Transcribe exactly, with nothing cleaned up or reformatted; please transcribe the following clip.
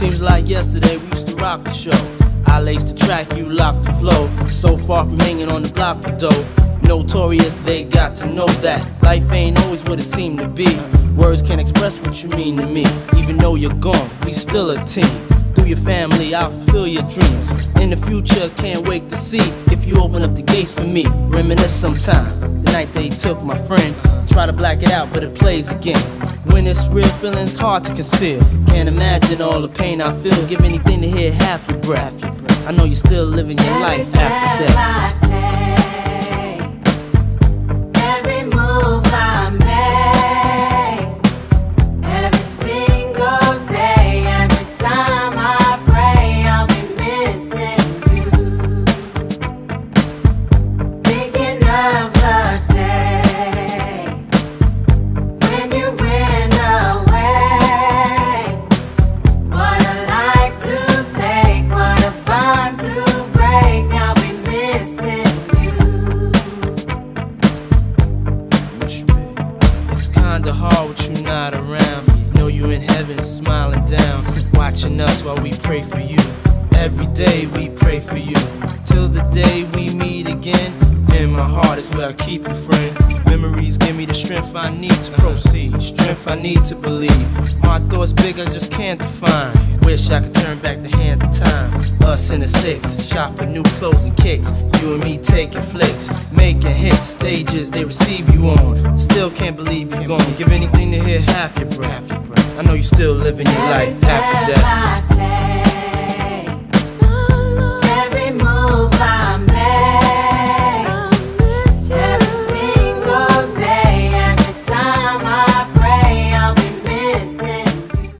Seems like yesterday we used to rock the show. I laced the track, you locked the flow. So far from hanging on the block for dough. Notorious, they got to know that life ain't always what it seemed to be. Words can't express what you mean to me. Even though you're gone, we still a team. Through your family, I'll fulfill your dreams. In the future, can't wait to see if you open up the gates for me. Reminisce sometime, the night they took my friend. Try to black it out, but it plays again. When it's real, feeling's hard to conceal. Can't imagine all the pain I feel. Give anything to hear half your breath. I know you're still living your life after death. Kinda hard with you not around. Know you in heaven smiling down, watching us while we pray for you. Every day we pray for you, till the day we meet again. In my heart is where I keep you, friend. Memories give me the strength I need to proceed, strength I need to believe. My thoughts big, I just can't define. Wish I could turn back the hands of time. Us in the six, shop for new clothes and kicks. You and me taking flicks, making hits, stages they receive you on. Still can't believe you're gone. Give anything to hear half your breath. I know you still living your life after death.